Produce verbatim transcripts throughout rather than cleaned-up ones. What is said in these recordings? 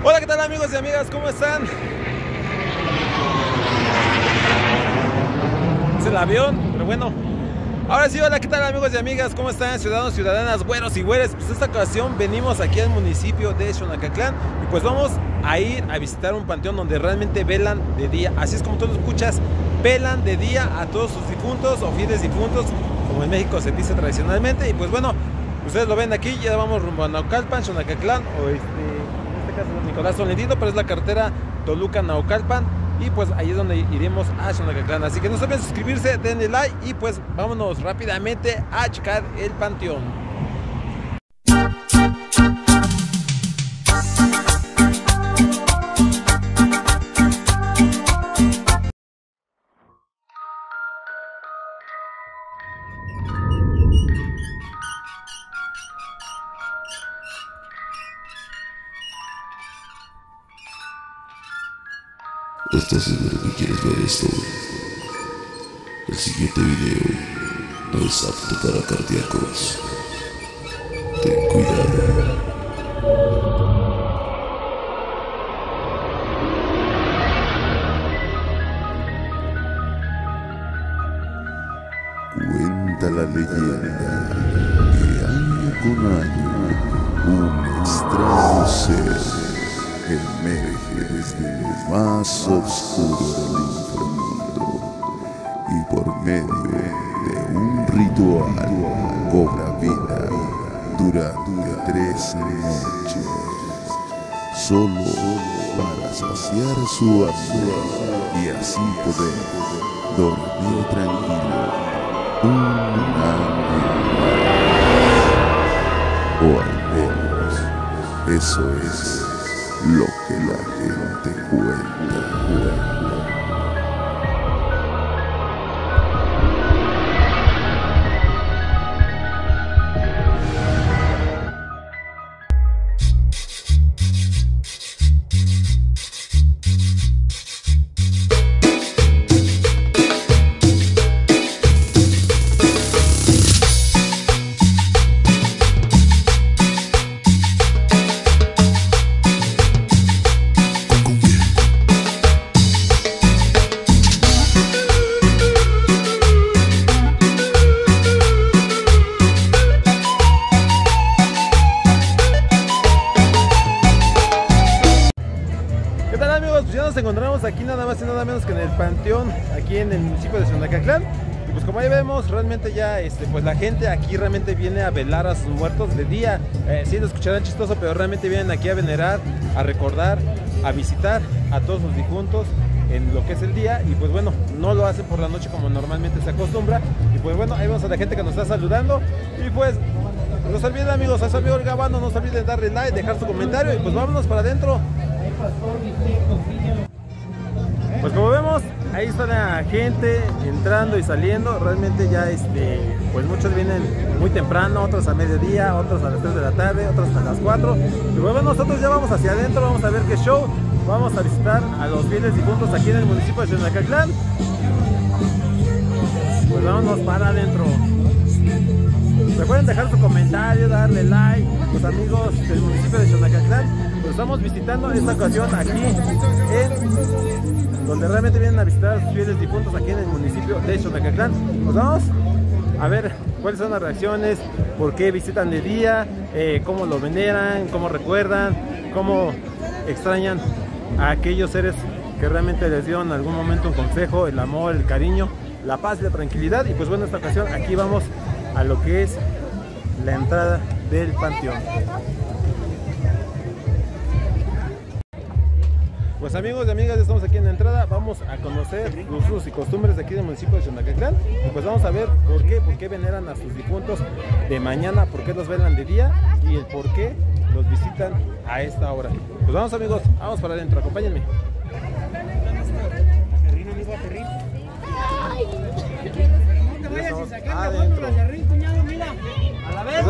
Hola, ¿qué tal amigos y amigas? ¿Cómo están? Es el avión, pero bueno. Ahora sí, hola, ¿qué tal amigos y amigas? ¿Cómo están? Ciudadanos, ciudadanas, güeros y güeres. Pues esta ocasión venimos aquí al municipio de Xonacatlán y pues vamos a ir a visitar un panteón donde realmente velan de día. Así es como tú lo escuchas, velan de día a todos sus difuntos o fieles difuntos, como en México se dice tradicionalmente. Y pues bueno, ustedes lo ven aquí, ya vamos rumbo a Naucalpan, Xonacatlán, o este, en este caso Nicolás Tolentino, pero es la carretera Toluca-Naucalpan. Y pues ahí es donde iremos a Xonacatlán. Así que no se olviden suscribirse, denle like y pues vámonos rápidamente a checar el panteón. ¿Estás seguro que quieres ver esto? El siguiente video no es apto para cardíacos. Ten cuidado. Cuenta la leyenda que año con año un extraño ser emerge desde el más oscuro del inframundo y por medio de un ritual cobra vida durante tres noches, solo para saciar su hambre y así poder dormir tranquilo un año más. O al menos eso es lo que la gente cuenta, cuenta. Nos encontramos aquí nada más y nada menos que en el panteón, aquí en el municipio de Xonacatlán. Y pues como ahí vemos, realmente ya este, pues la gente aquí realmente viene a velar a sus muertos de día. Eh, sí, lo escucharán chistoso, pero realmente vienen aquí a venerar, a recordar, a visitar a todos los difuntos en lo que es el día. Y pues bueno, no lo hacen por la noche como normalmente se acostumbra. Y pues bueno, ahí vemos a la gente que nos está saludando. Y pues no se olviden amigos, a su amigo el Gabano, no se olviden darle like, dejar su comentario y pues vámonos para adentro. Pues como vemos, ahí está la gente entrando y saliendo. Realmente ya este, pues muchos vienen muy temprano, otros a mediodía, otros a las tres de la tarde, otros a las cuatro. Y bueno, nosotros ya vamos hacia adentro, vamos a ver qué show. Vamos a visitar a los fieles difuntos aquí en el municipio de Xonacatlán. Pues vámonos para adentro. Recuerden dejar su comentario, darle like, los amigos del municipio de Xonacatlán. Pues estamos visitando esta ocasión aquí en donde realmente vienen a visitar a sus fieles difuntos aquí en el municipio de Xonacatlán. Pues vamos a ver cuáles son las reacciones, por qué visitan de día, eh, cómo lo veneran, cómo recuerdan, cómo extrañan a aquellos seres que realmente les dieron en algún momento un consejo, el amor, el cariño, la paz y la tranquilidad. Y pues bueno, en esta ocasión aquí vamos a lo que es la entrada del panteón. Pues amigos y amigas, estamos aquí en la entrada, vamos a conocer los usos y costumbres de aquí del municipio de Xonacatlán. Y pues vamos a ver por qué, por qué veneran a sus difuntos de mañana, por qué los velan de día y el por qué los visitan a esta hora. Pues vamos amigos, vamos para adentro, acompáñenme. No te vayas sin sacar la foto de Acerrín, cuñado, mira. A la vez.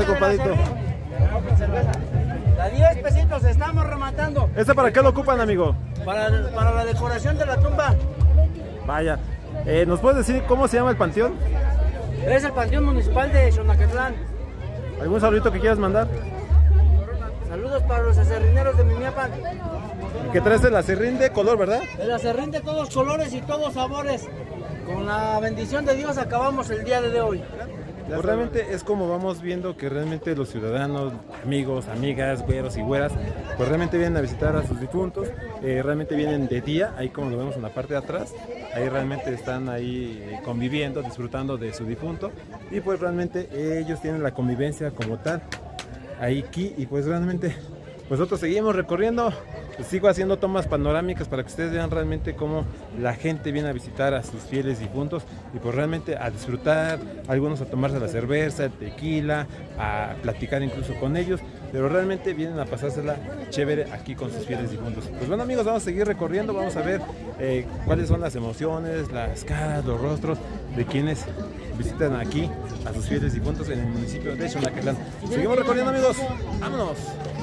A diez pesitos estamos rematando. ¿Este para qué lo ocupan, amigo? Para, para la decoración de la tumba. Vaya. Eh, ¿Nos puedes decir cómo se llama el panteón? Es el Panteón Municipal de Xonacatlán. ¿Algún saludito que quieras mandar? Saludos para los acerrineros de mi Miapan. ¿Qué traes el acerrín de color, verdad? El acerrín de todos colores y todos sabores. Con la bendición de Dios acabamos el día de hoy. Pues realmente es como vamos viendo que realmente los ciudadanos, amigos, amigas, güeros y güeras, pues realmente vienen a visitar a sus difuntos, eh, realmente vienen de día, ahí como lo vemos en la parte de atrás, ahí realmente están ahí eh, conviviendo, disfrutando de su difunto, y pues realmente ellos tienen la convivencia como tal, ahí aquí, y pues realmente pues nosotros seguimos recorriendo. Pues sigo haciendo tomas panorámicas para que ustedes vean realmente cómo la gente viene a visitar a sus fieles difuntos y pues realmente a disfrutar, algunos a tomarse la cerveza, el tequila, a platicar incluso con ellos, pero realmente vienen a pasársela chévere aquí con sus fieles difuntos. Pues bueno amigos, vamos a seguir recorriendo, vamos a ver eh, cuáles son las emociones, las caras, los rostros de quienes visitan aquí a sus fieles difuntos en el municipio de Xonacatlán. Seguimos recorriendo amigos, vámonos.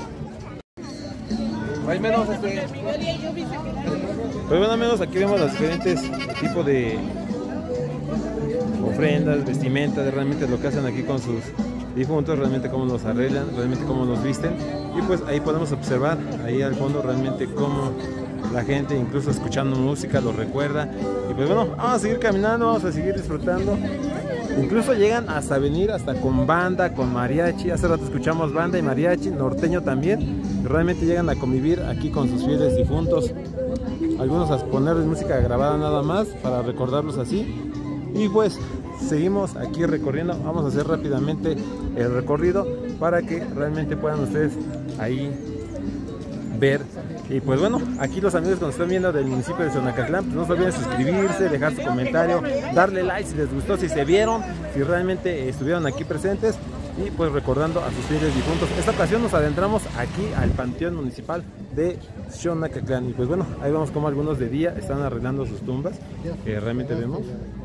Hay menos este. Pues bueno amigos, aquí vemos los diferentes tipos de ofrendas, vestimentas, realmente lo que hacen aquí con sus difuntos, realmente cómo los arreglan, realmente cómo los visten, y pues ahí podemos observar ahí al fondo realmente cómo la gente incluso escuchando música los recuerda. Y pues bueno, vamos a seguir caminando, vamos a seguir disfrutando. Incluso llegan hasta venir hasta con banda, con mariachi. Hace rato escuchamos banda y mariachi, norteño también. Realmente llegan a convivir aquí con sus fieles difuntos. Algunos a ponerles música grabada nada más para recordarlos así. Y pues seguimos aquí recorriendo. Vamos a hacer rápidamente el recorrido para que realmente puedan ustedes ahí ver. Y pues bueno, aquí los amigos que nos están viendo del municipio de Xonacatlán, pues no se olviden suscribirse, dejar su comentario, darle like si les gustó, si se vieron, si realmente estuvieron aquí presentes, y pues recordando a sus fieles difuntos. Esta ocasión nos adentramos aquí al Panteón Municipal de Xonacatlán. Y pues bueno, ahí vemos como algunos de día están arreglando sus tumbas, que realmente vemos.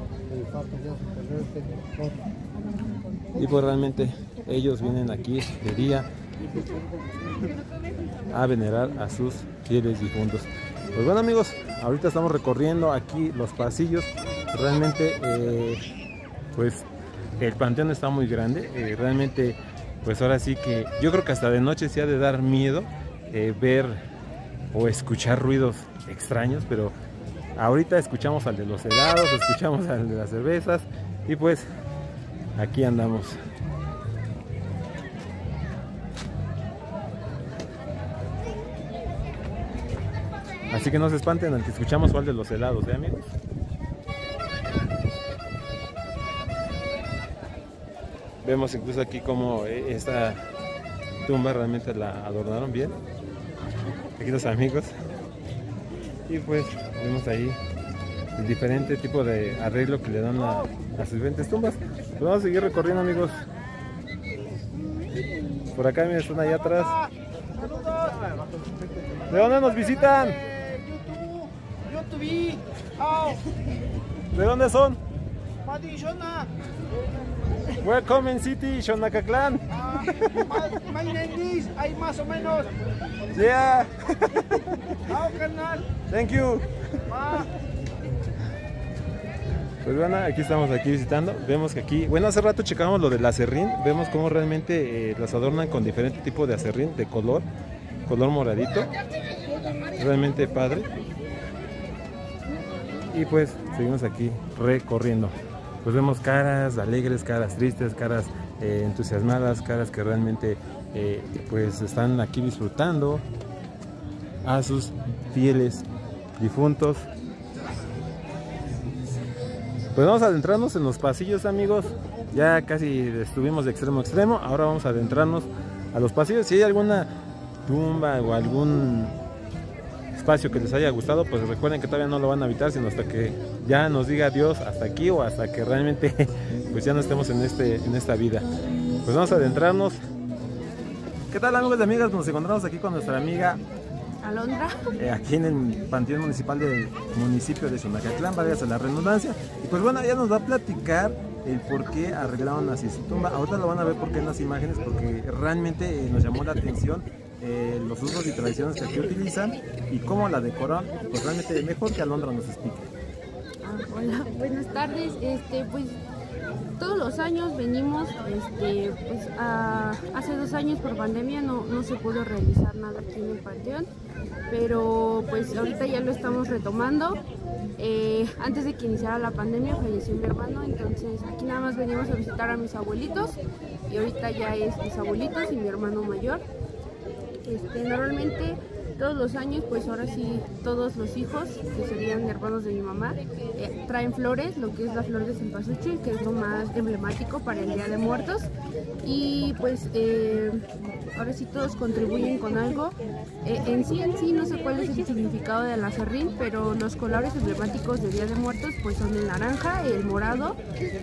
Y pues realmente ellos vienen aquí de día a venerar a sus fieles difuntos. Pues bueno amigos, ahorita estamos recorriendo aquí los pasillos. Realmente eh, pues el panteón está muy grande, eh, realmente pues ahora sí que yo creo que hasta de noche se ha de dar miedo eh, ver o escuchar ruidos extraños, pero ahorita escuchamos al de los helados, escuchamos al de las cervezas, y pues aquí andamos. Así que no se espanten al que escuchamos o al de los helados, ¿eh amigos? Vemos incluso aquí como esta tumba realmente la adornaron bien. Aquí los amigos. Y pues vemos ahí el diferente tipo de arreglo que le dan a, a sus diferentes tumbas. Pues vamos a seguir recorriendo amigos. Por acá me están allá atrás. ¿De dónde nos visitan? ¿De dónde son? Welcome in City, Xonacatlán. Uh, my name is, hay más o menos. Yeah. Ah, carnal. Thank you. Ah. Pues bueno, aquí estamos aquí visitando. Vemos que aquí, bueno, hace rato checamos lo del acerrín. Vemos cómo realmente eh, las adornan con diferente tipo de acerrín, de color, color moradito. Realmente padre. Y pues seguimos aquí recorriendo. Pues vemos caras alegres, caras tristes, caras eh, entusiasmadas, caras que realmente eh, pues están aquí disfrutando a sus fieles difuntos. Pues vamos a adentrarnos en los pasillos amigos. Ya casi estuvimos de extremo a extremo. Ahora vamos a adentrarnos a los pasillos. Si hay alguna tumba o algún espacio que les haya gustado, pues recuerden que todavía no lo van a habitar, sino hasta que ya nos diga Dios hasta aquí, o hasta que realmente pues ya no estemos en, este, en esta vida. Pues vamos a adentrarnos. ¿Qué tal amigos y amigas? Nos encontramos aquí con nuestra amiga Alondra, eh, aquí en el Panteón Municipal del municipio de Xonacatlán, válgase la redundancia. Y pues bueno, ella nos va a platicar el por qué arreglaron así su tumba. Ahorita lo van a ver porque en las imágenes, porque realmente eh, nos llamó la atención eh, los usos y tradiciones que aquí utilizan y cómo la decoran. Pues realmente mejor que Alondra nos explique. ah, hola, buenas tardes. Este, pues todos los años venimos, este, pues a, hace dos años por pandemia no, no se pudo realizar nada aquí en el Panteón, pero pues ahorita ya lo estamos retomando. Eh, antes de que iniciara la pandemia falleció mi hermano, entonces aquí nada más venimos a visitar a mis abuelitos y ahorita ya es mis abuelitos y mi hermano mayor. Este, normalmente todos los años, pues ahora sí, todos los hijos, que serían hermanos de mi mamá, eh, traen flores, lo que es la flor de cempasúchil, que es lo más emblemático para el Día de Muertos. Y pues eh, ahora sí todos contribuyen con algo. Eh, en sí, en sí, no sé cuál es el significado del aserrín, pero los colores emblemáticos del Día de Muertos pues son el naranja, el morado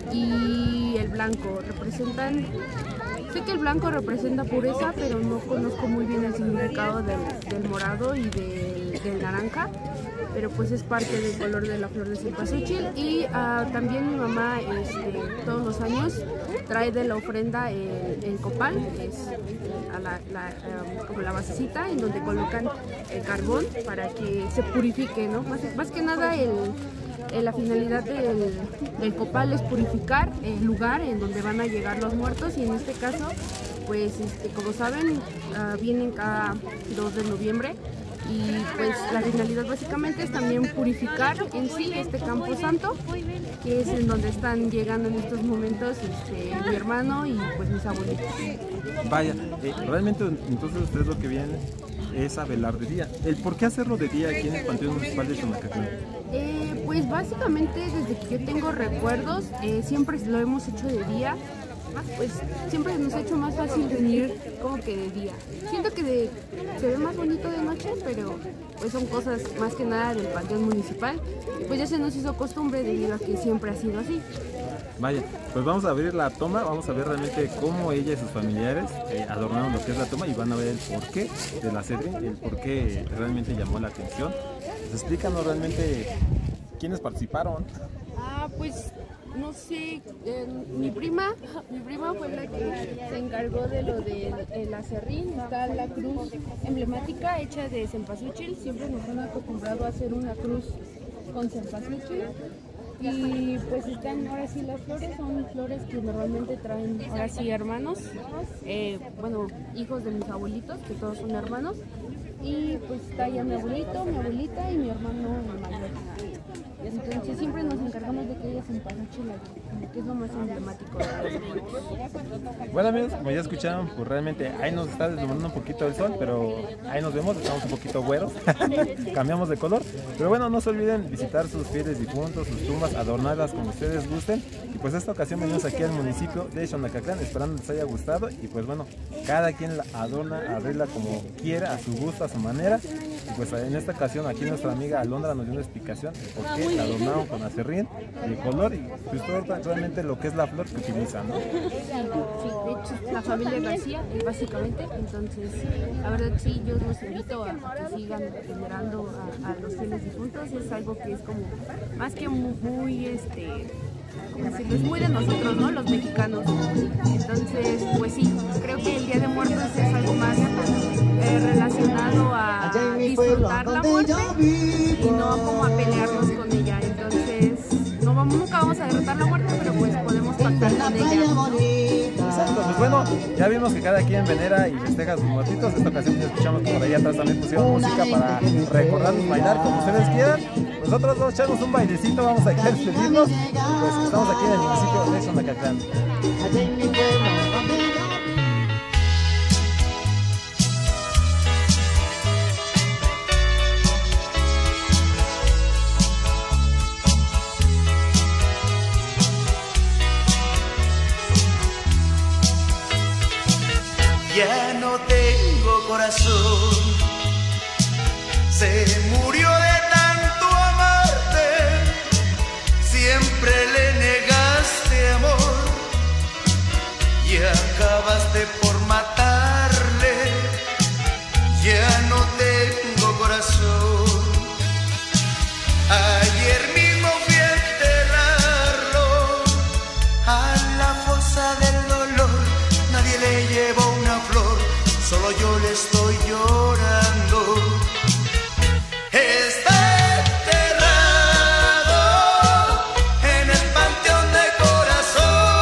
y el blanco. Representan... Sé que el blanco representa pureza, pero no conozco muy bien el significado del, del morado y del, del naranja, pero pues es parte del color de la flor de cempasúchil. Y uh, también mi mamá este, todos los años trae de la ofrenda el, el copal, que es a la, la, um, como la basecita en donde colocan el carbón para que se purifique, ¿no? Más, más que nada el... La finalidad del, del copal es purificar el lugar en donde van a llegar los muertos, y en este caso, pues este, como saben, uh, vienen cada dos de noviembre, y pues la finalidad básicamente es también purificar en sí este campo santo, que es en donde están llegando en estos momentos este, mi hermano y pues mis abuelitos. Vaya, eh, realmente entonces ustedes lo que vienen es a velar de día. ¿El por qué hacerlo de día aquí en el Panteón Municipal de Xonacatlán? Eh, pues básicamente desde que yo tengo recuerdos eh, siempre lo hemos hecho de día. Pues siempre nos ha hecho más fácil venir como que de día. Siento que de, se ve más bonito de noche, pero pues son cosas más que nada del Panteón Municipal, y pues ya se nos hizo costumbre debido a que siempre ha sido así. Vaya, pues vamos a abrir la toma, vamos a ver realmente cómo ella y sus familiares eh, adornaron lo que es la toma, y van a ver el porqué de la serie, el porqué realmente llamó la atención. Pues explícanos realmente quiénes participaron. Ah, pues no sé, eh, mi prima, mi prima fue la que se encargó de lo del aserrín. Está la cruz emblemática hecha de cempasúchil, siempre nos han acostumbrado a hacer una cruz con cempasúchil. Y pues están ahora sí las flores, son flores que normalmente traen ahora sí hermanos, eh, bueno, hijos de mis abuelitos, que todos son hermanos. Y pues está ya mi abuelito, mi abuelita y mi hermano mayor. Entonces siempre nos encargamos de que ella se empanuche la, que es lo más emblemático de los. Bueno amigos, como ya escucharon, pues realmente ahí nos está deslumbrando un poquito el sol, pero ahí nos vemos, estamos un poquito güeros, cambiamos de color. Pero bueno, no se olviden visitar sus fieles difuntos, sus tumbas, adornarlas como ustedes gusten. Y pues esta ocasión venimos aquí al municipio de Xonacatlán, esperando les haya gustado. Y pues bueno, cada quien la adorna, arregla como quiera, a su gusto, a su manera. Y pues en esta ocasión aquí nuestra amiga Alondra nos dio una explicación de por qué la adornaron con aserrín, el color y pues todo realmente lo que es la flor que utilizan, ¿no? Sí, sí, de hecho la familia García, básicamente. Entonces, la verdad sí, yo los invito a, a que sigan venerando a, a los fieles difuntos. Es algo que es como, más que muy, muy este... como decirlo, es muy de nosotros, ¿no? Los mexicanos. Entonces, pues sí, creo que el Día de Muertos es algo más eh, relacionado a disfrutar la muerte y no como a pelearnos con ella. Entonces, no vamos, nunca vamos a derrotar la muerte, pero pues podemos pactar con ella, ¿no? Exacto, pues bueno, ya vimos que cada quien venera y festeja sus muertitos. Esta ocasión ya escuchamos que por ahí atrás también pusieron música para recordarnos, bailar como ustedes quieran. Nosotros vamos a echarnos un bailecito, vamos a despedirnos. Pues estamos aquí en el municipio de Xonacatlán. Ya no tengo corazón, se murió de tanto amarte, siempre le negaste amor y acabaste por matarle. Ya no tengo corazón, ayer mismo fui a enterrarlo a la fosa del dolor. Nadie le llevó una flor, solo yo le estoy llorando. Está enterrado en el panteón de corazón.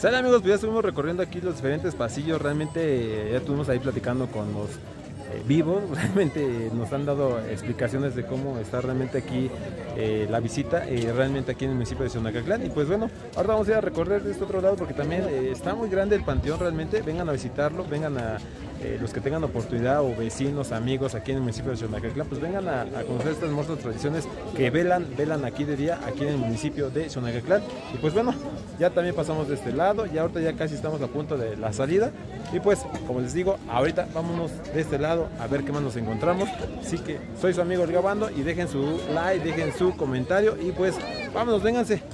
Sale amigos, pues ya estuvimos recorriendo aquí los diferentes pasillos, realmente eh, ya estuvimos ahí platicando con los eh, vivos, realmente nos han dado explicaciones de cómo está realmente aquí eh, la visita, eh, realmente aquí en el municipio de Xonacatlán. Y pues bueno, ahora vamos a ir a recorrer de este otro lado porque también eh, está muy grande el panteón realmente, vengan a visitarlo, vengan a... Eh, los que tengan oportunidad o vecinos, amigos aquí en el municipio de Xonacatlán, pues vengan a, a conocer estas hermosas tradiciones que velan, velan aquí de día, aquí en el municipio de Xonacatlán. Y pues bueno, ya también pasamos de este lado, ya ahorita ya casi estamos a punto de la salida. Y pues, como les digo, ahorita vámonos de este lado a ver qué más nos encontramos. Así que soy su amigo El Gabando y dejen su like, dejen su comentario y pues vámonos, vénganse.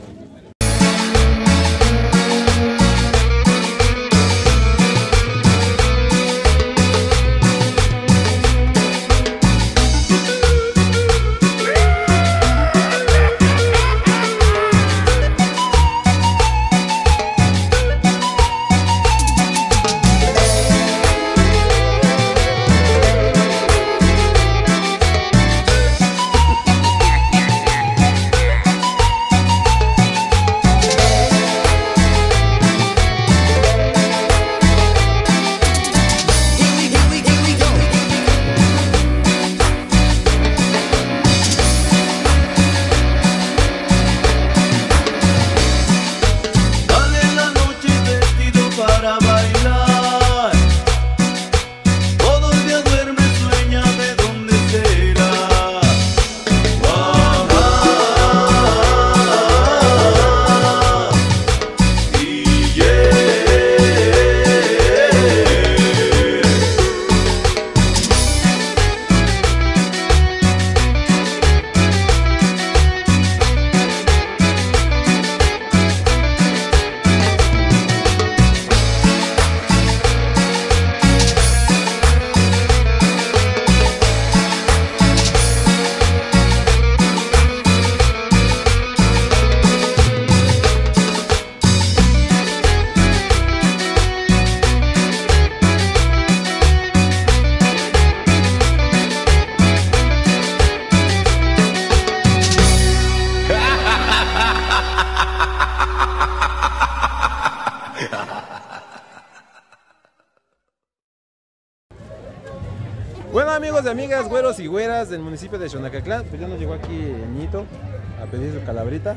Bueno amigos y amigas, güeros y güeras del municipio de Xonacatlán, pues ya nos llegó aquí Ñito a pedir su calabrita.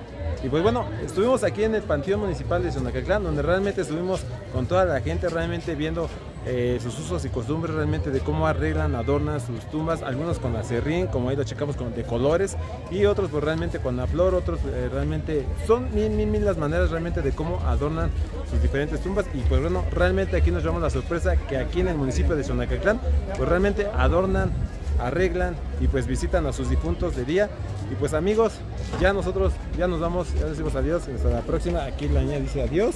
Y pues bueno, estuvimos aquí en el Panteón Municipal de Xonacatlán, donde realmente estuvimos con toda la gente, realmente viendo eh, sus usos y costumbres, realmente de cómo arreglan, adornan sus tumbas, algunos con acerrín, como ahí lo checamos, con de colores, y otros pues realmente con la flor, otros eh, realmente son mil, mil, mil las maneras realmente de cómo adornan sus diferentes tumbas. Y pues bueno, realmente aquí nos llevamos la sorpresa que aquí en el municipio de Xonacatlán, pues realmente adornan, arreglan y pues visitan a sus difuntos de día. Y pues amigos, ya nosotros ya nos vamos, ya decimos adiós, hasta la próxima. Aquí la niña dice adiós.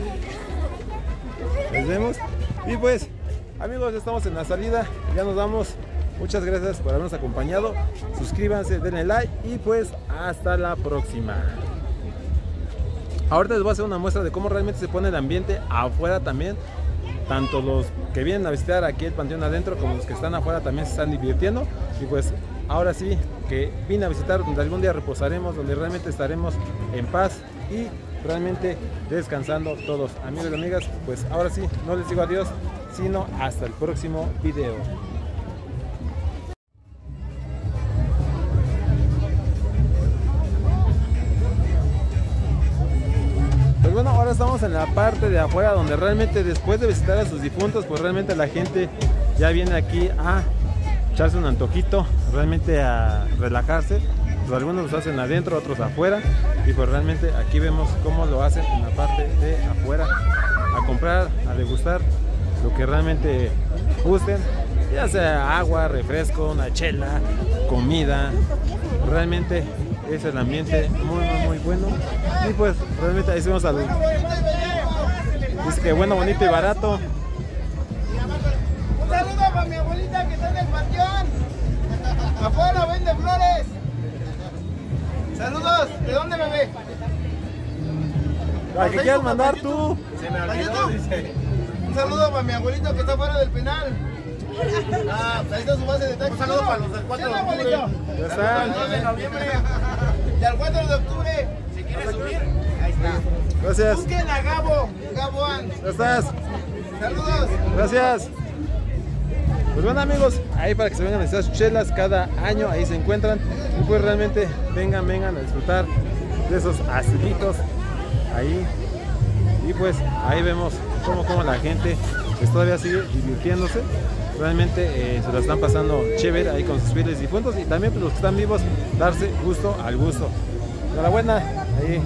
Nos vemos. Y pues amigos, ya estamos en la salida, ya nos vamos. Muchas gracias por habernos acompañado. Suscríbanse, denle like y pues hasta la próxima. Ahorita les voy a hacer una muestra de cómo realmente se pone el ambiente afuera también. Tanto los que vienen a visitar aquí el panteón adentro como los que están afuera también se están divirtiendo. Y pues ahora sí que vine a visitar donde algún día reposaremos, donde realmente estaremos en paz y realmente descansando todos. Amigos y amigas, pues ahora sí, no les digo adiós, sino hasta el próximo video. Pues bueno, ahora estamos en la parte de afuera donde realmente después de visitar a sus difuntos, pues realmente la gente ya viene aquí a echarse un antojito, realmente a relajarse. Pues algunos los hacen adentro, otros afuera, y pues realmente aquí vemos cómo lo hacen en la parte de afuera, a comprar, a degustar lo que realmente gusten, ya sea agua, refresco, una chela, comida. Realmente es el ambiente muy muy muy bueno. Y pues realmente ahí vemos al, dice que bueno, bonito y barato. Un saludo para mi abuelita que está en el panteón. Afuera vende flores. Saludos, ¿de dónde me ve? ¿A qué quieres mandar tú? Se me olvidó, dice. Un saludo para mi abuelito que está fuera del penal. Ah, pues ahí está su base de taxi. Un saludo para los del cuatro de octubre. Ya está. El dos de noviembre. Y al cuatro de octubre. Si quieres subir. Ahí está. Gracias. Busquen a Gabo, Gaboan. ¿Cómo estás? Saludos. Gracias. Pues bueno amigos, ahí para que se vengan a estas chelas cada año, ahí se encuentran. Y pues realmente vengan, vengan a disfrutar de esos aciditos ahí. Y pues ahí vemos cómo, cómo la gente pues todavía sigue divirtiéndose. Realmente eh, se lo están pasando chévere ahí con sus fieles difuntos. Y también pues, los que están vivos, darse gusto al gusto. Enhorabuena ahí.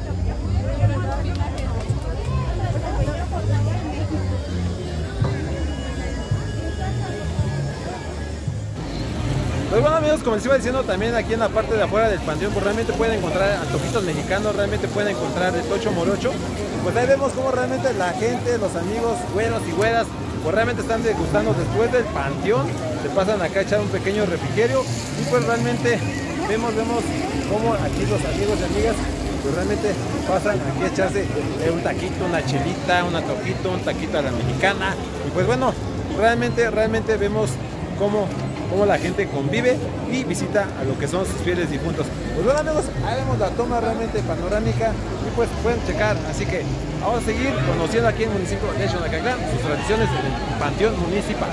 Pues bueno amigos, como les iba diciendo, también aquí en la parte de afuera del panteón pues realmente pueden encontrar antojitos mexicanos, realmente pueden encontrar el tocho morocho. Pues ahí vemos cómo realmente la gente, los amigos, güeros y güeras, pues realmente están degustando después del panteón. Se pasan acá a echar un pequeño refrigerio y pues realmente vemos, vemos cómo aquí los amigos y amigas pues realmente pasan aquí a echarse un taquito, una chelita, un antojito, un taquito a la mexicana. Y pues bueno, realmente, realmente vemos cómo cómo la gente convive y visita a lo que son sus fieles difuntos. Pues bueno amigos, ahí vemos la toma realmente panorámica y pues pueden checar, así que vamos a seguir conociendo aquí en el municipio de Xonacatlán sus tradiciones en el panteón municipal.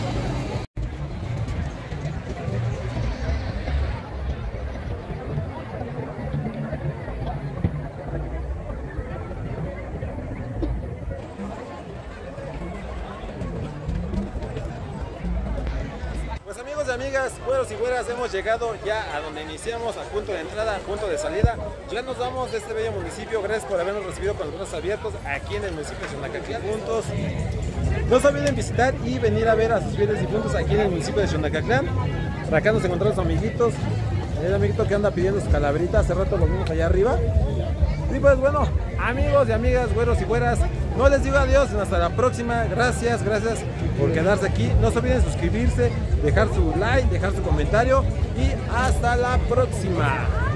Amigas, güeros y güeras, hemos llegado ya a donde iniciamos, a punto de entrada, a punto de salida. Ya nos vamos de este bello municipio. Gracias por habernos recibido con los brazos abiertos aquí en el municipio de Xonacatlán. Juntos, no se olviden visitar y venir a ver a sus fieles difuntos aquí en el municipio de Xonacatlán. Por acá nos encontramos amiguitos. El amiguito que anda pidiendo su calaverita, hace rato lo vimos allá arriba. Y pues bueno, amigos y amigas, güeros y güeras, no les digo adiós, hasta la próxima. Gracias, gracias por quedarse aquí. No se olviden suscribirse, dejar su like, dejar su comentario y hasta la próxima.